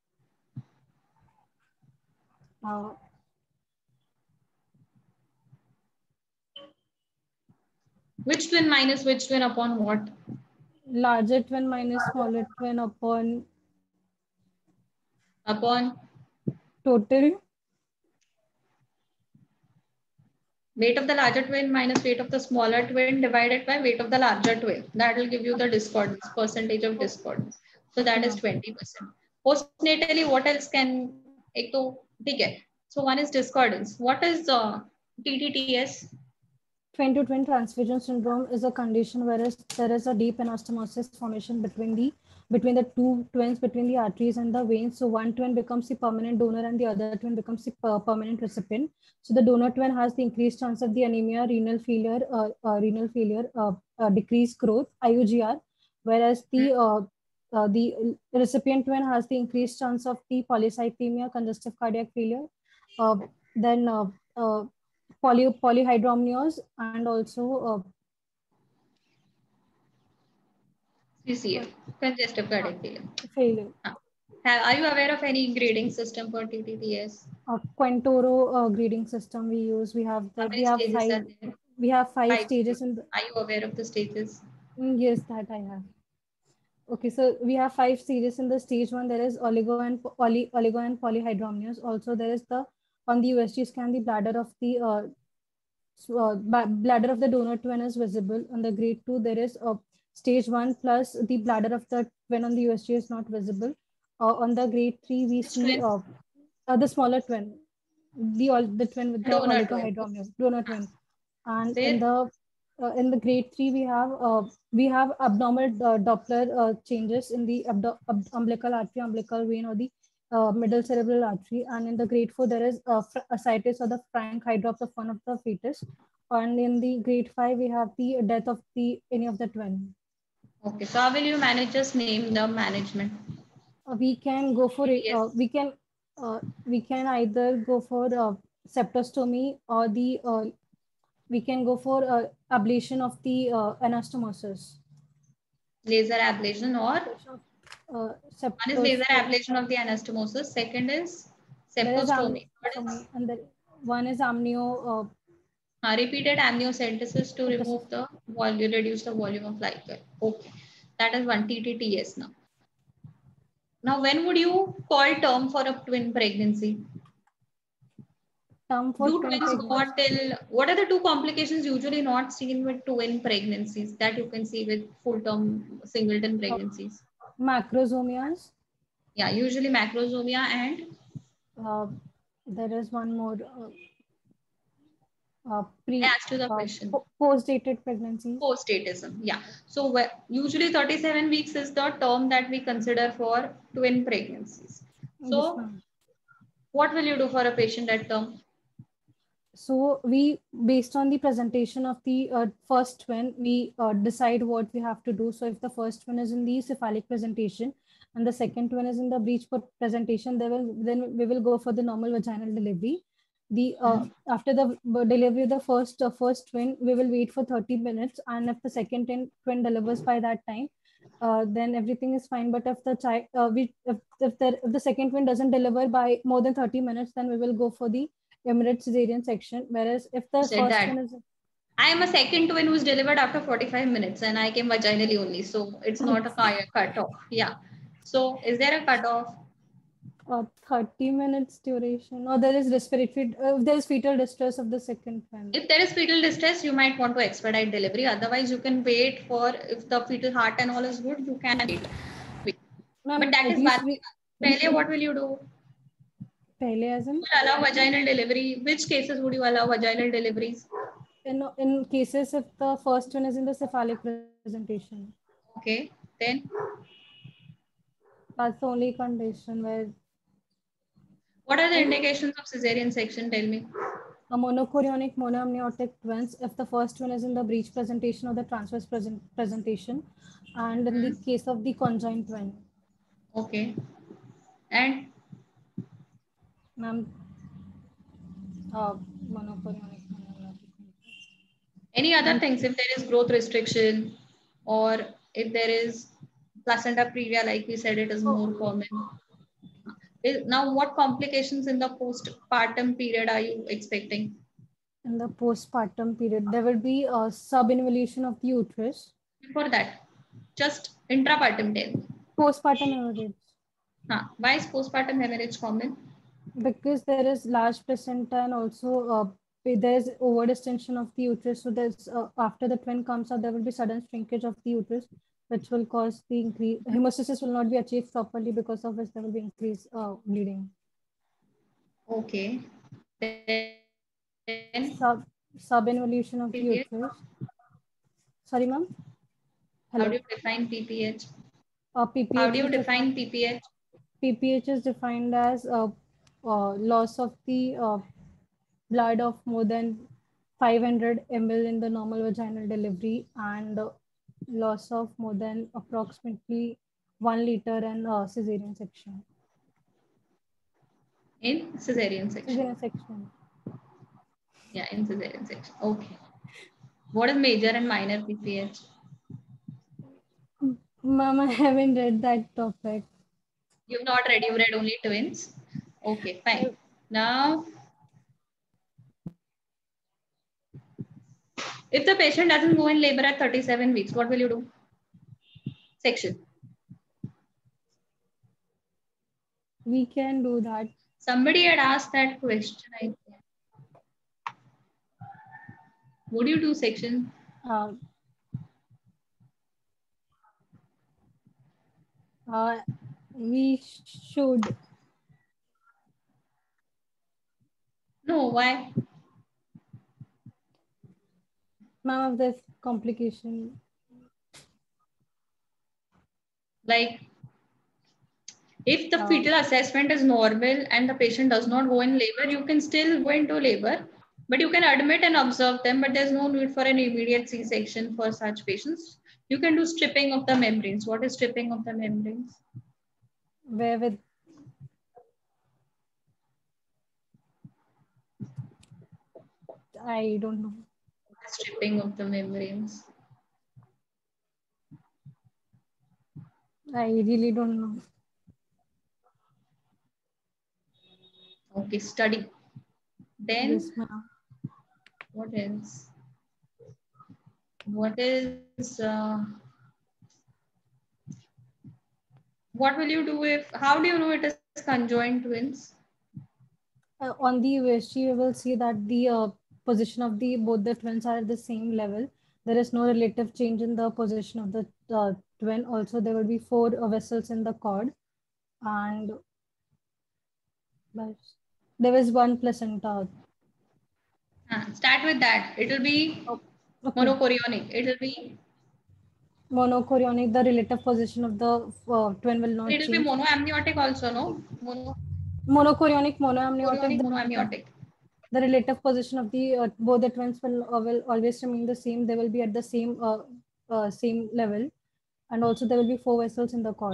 uh, Which twin minus which twin upon what? larger twin minus smaller twin upon Upon total. weight of the larger twin minus weight of the smaller twin divided by weight of the larger twin. That will give you the discordance, percentage of discordance. So Okay, that is ma'am. 20%. Postnatally, what else can एक तो ठीक है. So one is discordance. What is TTTS? Twin to twin transfusion syndrome is a condition where there is a deep anastomosis formation between the between the two twins, between the arteries and the veins. So one twin becomes the permanent donor and the other twin becomes the permanent recipient. So the donor twin has the increased chance of the anemia, decreased growth, IUGR, whereas the recipient twin has the increased chance of the polycythemia, congestive cardiac failure, uh, then polyhydramnios, and also CCF, congestive cardiac failure. failure. Are you aware of any grading system for TTTS? Quintoro grading system we use. We have How that. many stages are there? We have five Five stages stages. in the. Are you aware of the stages? Yes, that I have. Okay, so we have five stages in the stage one. There is oligo and polyhydramnios. Also, there is the on the USG scan the bladder of the bladder of the donor twin is visible. On the grade 2, there is stage 1 plus the bladder of the twin on the USG is not visible. On the grade 3, we Which see twin? the smaller twin, the twin with the Donor twin. oligohydramnios, donor twin. And There. in the grade 3, we have abnormal Doppler changes in the umbilical artery, umbilical vein, or the middle cerebral artery. And in the grade 4, there is ascites or the frank hydrops of one of the fetus. And in the grade 5, we have the death of the any of the twin. Okay, so how will you manage? Just name the management. We can go for it. Yes. We can either go for septostomy, or we can go for ablation of the anastomosis. Laser ablation or Uh, one is laser ablation of the anastomosis. Second is septostomy. And the one is amnio. Repeated amniocentesis to remove the volume, reduce the volume of liquor. Okay, that is one TTTS now. Now, when would you call term for a twin pregnancy? Term for Do twin twins go until, what are the two complications usually not seen with twin pregnancies that you can see with full-term singleton pregnancies? Macrosomias. Yeah, usually macrosomia and there is one more. I asked you the question. Post-dated pregnancies. Postdatism, yeah. So usually 37 weeks is the term that we consider for twin pregnancies. So Yes, what will you do for a patient at term? So we, based on the presentation of the first twin, we decide what we have to do. So if the first one is in the cephalic presentation and the second one is in the breech presentation, then we will go for the normal vaginal delivery. After the delivery of the first twin, we will wait for 30 minutes, and if the second twin delivers by that time, then everything is fine. But if the child if the second twin doesn't deliver by more than 30 minutes, then we will go for the immediate cesarean section. Whereas if the Said first that. one is, I am a second twin who's delivered after 45 minutes and I came vaginally only. So it's not a cutoff. Yeah. So is there a cutoff? 30 minutes duration, or there is respiratory, there is fetal distress of the second twin. If there is fetal distress, you might want to expedite delivery. Otherwise, you can wait for, if the fetal heart and all is good, you can wait. But that is bad. What will you do? As in? You will allow vaginal delivery. Which cases would you allow vaginal deliveries? In cases if the first one is in the cephalic presentation. Okay, then? That's the only condition where. What are the indications of cesarean section? Tell me. A monochorionic monoamniotic twins if the first one is in the breech presentation or the transverse presentation, and in the case of the conjoined twin. Okay. And? Ma'am, monochorionic monoamniotic. Any other things, if there is growth restriction or if there is placenta previa, like we said, it is more common. Now, what complications in the postpartum period are you expecting? In the postpartum period, there will be a subinvolution of the uterus. Before that, just intrapartum death. Postpartum hemorrhage. Why is postpartum hemorrhage common? Because there is large placenta and also there's over distension of the uterus. So there's after the twin comes out, there will be sudden shrinkage of the uterus, which will cause the increase. Hemostasis will not be achieved properly, because of which there will be increased bleeding. Okay. Then subinvolution of the PPH? uterus. Sorry, ma'am. How do you define PPH? PPH How do you define PPH? PPH is defined as loss of the blood of more than 500 ml in the normal vaginal delivery, and loss of more than approximately 1 liter in cesarean section. In cesarean section. Cesarean section. Yeah, in cesarean section. Okay. What is major and minor PPH? Ma'am, I haven't read that topic. You've not read, you read only twins. Okay, fine. Now, if the patient doesn't go in labor at 37 weeks, what will you do? Section. We can do that. Somebody had asked that question, I think. Would you do section? Uh, we should. No, why? Ma'am, of this complication. Like, if the fetal assessment is normal and the patient does not go in labor, you can still go into labor, but you can admit and observe them, but there's no need for an immediate C-section for such patients. You can do stripping of the membranes. What is stripping of the membranes? Where with I don't know. Stripping of the membranes. I really don't know. Okay, study. Then Yes, ma'am. what else? What is what will you do if, how do you know it is conjoined twins? On the USG, we will see that the position of the both the twins are at the same level. There is no relative change in the position of the twin. Also, there will be 4 vessels in the cord, and but there is 1 placenta. Start with that. It will be Okay. monochorionic. It will be Monochorionic, the relative position of the twin will not it will be change. monoamniotic also, no? Monochorionic, monoamniotic, Monochorionic, monoamniotic. the relative position of the both the twins will always remain the same. They will be at the same level, and also there will be 4 vessels in the cord.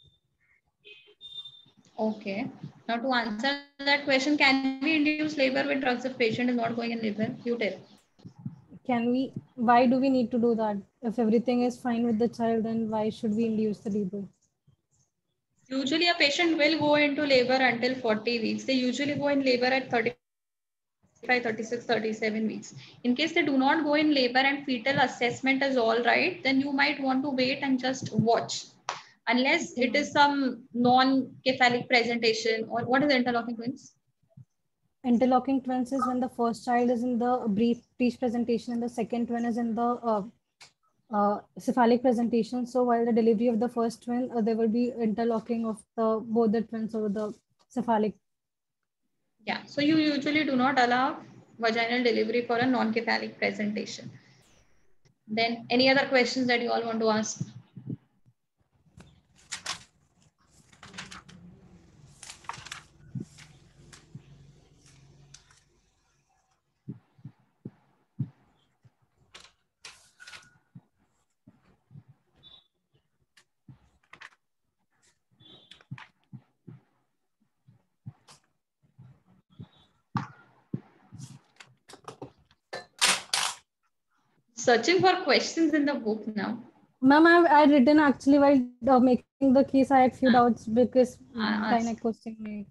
Okay. Now to answer that question, can we induce labor with drugs if patient is not going in labor? You tell. Can we? Why do we need to do that? If everything is fine with the child, then why should we induce the labor? Usually a patient will go into labor until 40 weeks. They usually go in labor at 35, 36, 37 weeks. In case they do not go in labor and fetal assessment is all right, then you might want to wait and just watch. Unless it is some non-cephalic presentation, or what is interlocking twins? Interlocking twins is when the first child is in the breech presentation and the second twin is in the cephalic presentation. So while the delivery of the first twin, there will be interlocking of the both the twins over the cephalic. Yeah, so you usually do not allow vaginal delivery for a non-cephalic presentation. Then any other questions that you all want to ask? Searching for questions in the book now. Ma'am, I written actually while making the case, I had few doubts because Ask. gynae question me.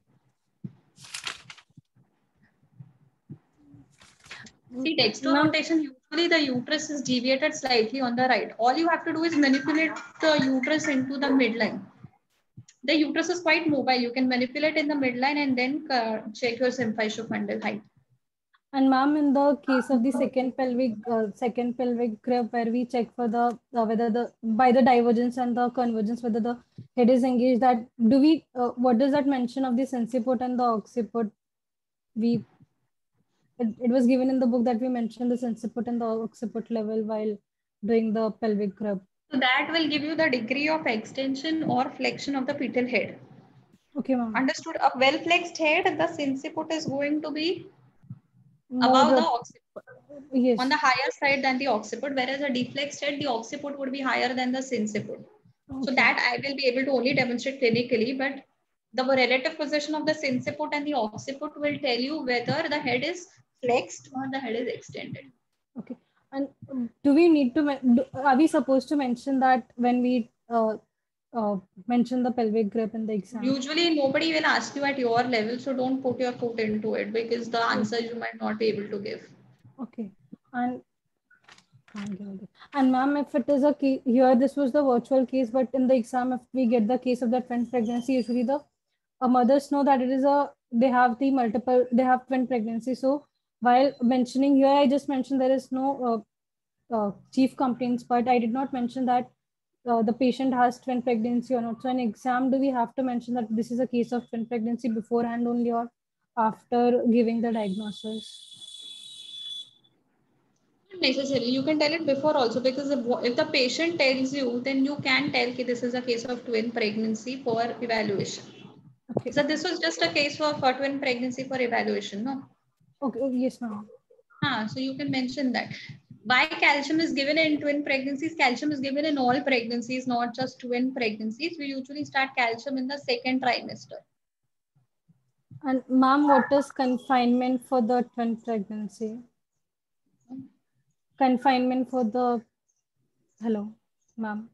See, dextro Ma'am, rotation, usually the uterus is deviated slightly on the right. All you have to do is manipulate the uterus into the midline. The uterus is quite mobile. You can manipulate in the midline and then check your symphysiofundal height. and ma'am, in the case of the second pelvic crib, where we check for the whether the by the divergence and the convergence whether the head is engaged, that do we what does that mention of the sensiput and the occiput? We it was given in the book that we mentioned the sensiput and the occiput level while doing the pelvic crib. So that will give you the degree of extension or flexion of the fetal head. Okay, ma'am. Understood? A well flexed head, the sinciput is going to be above the More, occiput, on yes. the higher side than the occiput, whereas a deflexed head, the occiput would be higher than the sinciput. So Okay. that I will be able to only demonstrate clinically, but the relative position of the sinciput and the occiput will tell you whether the head is flexed or the head is extended. Okay. And do we need to, are we supposed to mention that when we mention the pelvic grip in the exam? Usually nobody will ask you at your level, so don't put your foot into it because the Okay. answers you might not be able to give. Okay. And and ma'am, if it is a case here, this was the virtual case, but in the exam, if we get the case of the twin pregnancy, usually the mothers know that it is a they have twin pregnancy. So while mentioning here, I just mentioned there is no chief complaints, but I did not mention that the patient has twin pregnancy or not. So in exam, do we have to mention that this is a case of twin pregnancy beforehand only or after giving the diagnosis? Not necessarily, you can tell it before also, because if the patient tells you, then you can tell that this is a case of twin pregnancy for evaluation. Okay. So this was just a case for twin pregnancy for evaluation, no? Okay. Oh, yes, ma'am. So you can mention that. Why calcium is given in twin pregnancies? Calcium is given in all pregnancies, not just twin pregnancies. We usually start calcium in the second trimester. And ma'am, what is confinement for the twin pregnancy? Confinement for the, hello, ma'am.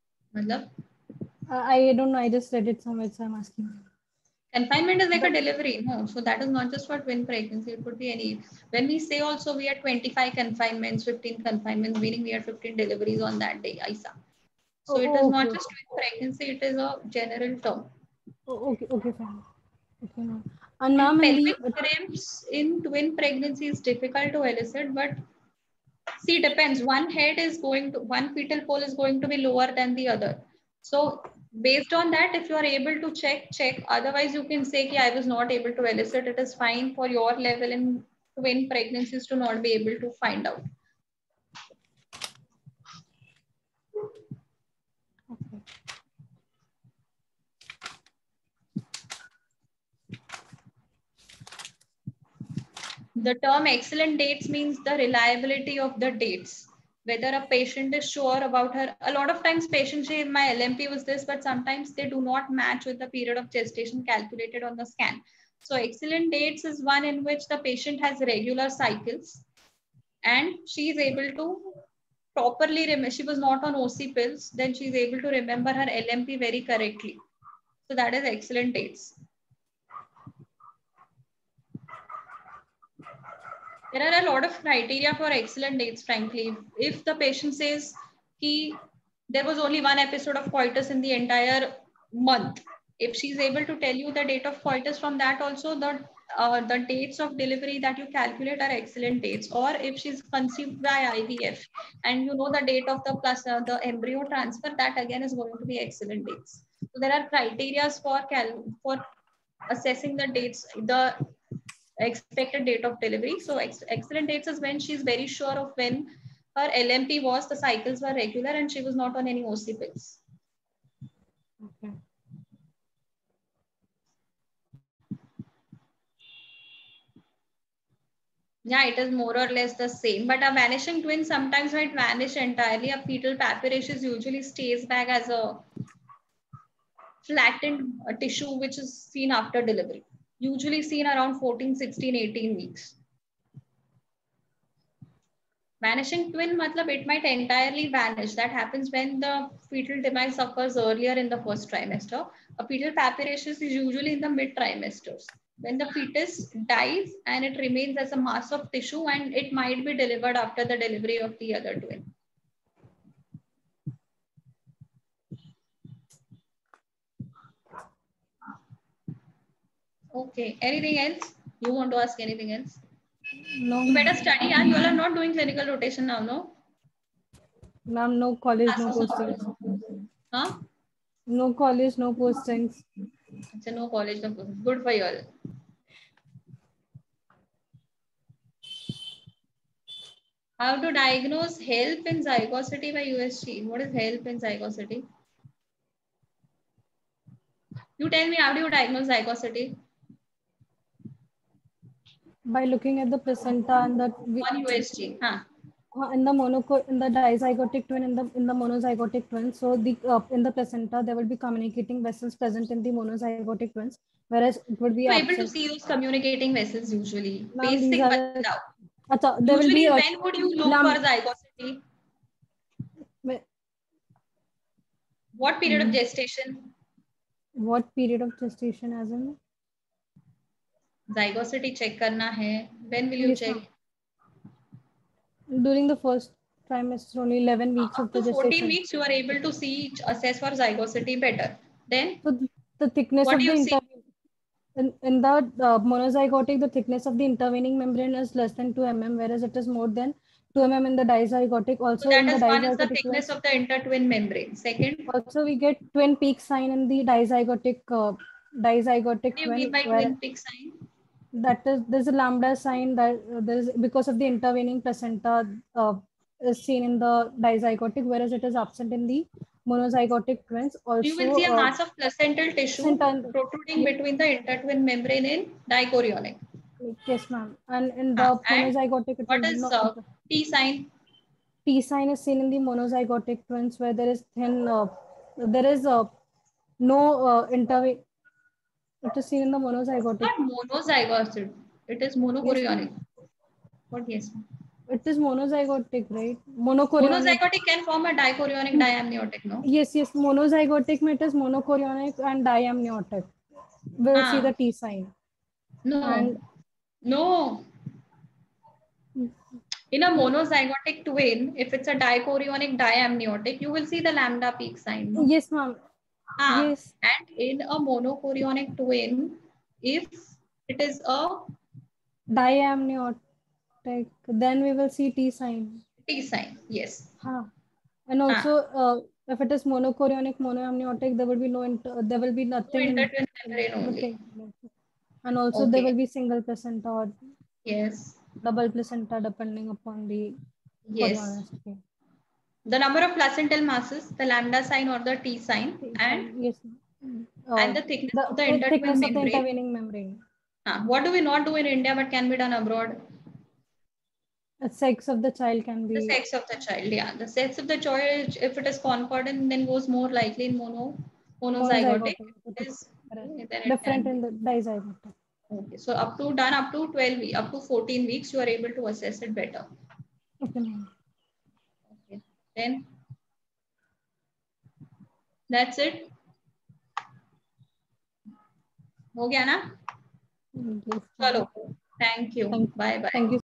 I don't know. I just read it somewhere, so I'm asking. Confinement is like a delivery, no? So that is not just for twin pregnancy. It could be any. When we say also we had 25 confinements, 15 confinements, meaning we had 15 deliveries on that day, Isa. So it is not Okay. just twin pregnancy, it is a general term. Okay, okay, fine. Okay, ma'am. And And ma'am, in the pelvic cramps in twin pregnancy is difficult to elicit, but see, depends. One fetal pole is going to be lower than the other. So based on that, if you are able to check. Otherwise, you can say, I was not able to elicit. It is fine for your level in twin pregnancies to not be able to find out. okay. The term excellent dates means the reliability of the dates. Whether a patient is sure about her, a lot of times patients say my LMP was this, but sometimes they do not match with the period of gestation calculated on the scan. So excellent dates is one in which the patient has regular cycles and she is able to properly remember. She was not on OC pills, then she is able to remember her LMP very correctly. So that is excellent dates. There are a lot of criteria for excellent dates, frankly. If the patient says there was only one episode of coitus in the entire month, if she's able to tell you the date of coitus from that also, the dates of delivery that you calculate are excellent dates. Or if she's conceived by IVF and you know the date of the embryo transfer, that again is going to be excellent dates. So there are criteria for assessing the dates, the expected date of delivery. So excellent dates is when she's very sure of when her LMP was, the cycles were regular and she was not on any OC pills. Okay. Yeah, it is more or less the same, but a vanishing twin sometimes might vanish entirely. A fetal papyraceous usually stays back as a flattened tissue which is seen after delivery, usually seen around 14, 16, 18 weeks. Vanishing twin, matlab it might entirely vanish. That happens when the fetal demise occurs earlier in the first trimester. A fetal papyraceous is usually in the mid trimesters. When the fetus dies and it remains as a mass of tissue and it might be delivered after the delivery of the other twin. Okay, anything else? You want to ask anything else? No, You better study, yeah? You all are not doing clinical rotation now, no? ma'am, no college, no postings. Huh? No college, no postings. It's a no college, no. Good for you all. How to diagnose HELLP in zygosity by USG? What is HELLP in zygosity? You tell me, how do you diagnose zygosity? By looking at the placenta and the On USG, huh? in the dizygotic twin, in the monozygotic twin. So the in the placenta there will be communicating vessels present in the monozygotic twins, whereas it would be You're able to absent. see those communicating vessels usually. Ma'am, these Basic are batao. there will be Usually, a when would you look for lam. zygosity? What period of gestation? What period of gestation, as in? Zygosity check करना है. When will you Yes, check? ma'am. During the first trimester, only 11 weeks Up of the to 14 gestation. weeks, you are able to see, assess for zygosity better. Then, So the thickness what of do the you see? in the monozygotic, the thickness of the intervening membrane is less than 2 mm, whereas it is more than 2 mm in the dizygotic. So Also that in the is one is the dizygotic thickness twins, of the intertwin membrane. Second, also we get twin peak sign in the what dizygotic do you mean twin, by where twin peak sign? that is there's a lambda sign that there is because of the intervening placenta is seen in the dizygotic, whereas it is absent in the monozygotic twins. You will Also, see a mass of placental tissue placenta, protruding between the intertwin membrane in dichorionic. yes, ma'am. And in the And monozygotic, it will what is not. T sign? T sign is seen in the monozygotic twins, where there is there is no intervene. It is seen in the monozygotic. Not monozygotic. It is Yes, monochorionic. ma'am. What? Yes. It is monozygotic, right? Monochorionic. Monozygotic can form a dichorionic diamniotic, no? Yes, yes. Monozygotic it is monochorionic and diamniotic. We'll see the Ah, T sign. no. And No. In a monozygotic twin, if it's a dichorionic diamniotic, you will see the lambda peak sign, no? yes, ma'am. Ah, Yes, and in a monochorionic twin, if it is a diamniotic, then we will see T sign. T sign, yes. Huh. And Ah, also, if it is monochorionic, monoamniotic, there will be there will be no nothing intertwin membrane only. nothing. And also, there Okay, will be single placenta or yes, double placenta depending upon the yes. chorionicity. The number of placental masses, the lambda sign or the T sign, T and sign, yes. and the thickness of the The intertwin thickness of the membrane. intervening membrane. What do we not do in India but can be done abroad? The sex of the child can The be sex of the child, yeah. The sex of the child, if it is concordant, then goes more likely in monozygotic. monozygotic. It is, then it Different can in be. the dizygotic. Okay, so up to done up to 12 weeks, up to 14 weeks, you are able to assess it better. Okay, ma'am. Okay, then that's it. हो गया ना? Yes, चलो, ma'am. thank you. Thank, Bye bye. thank you.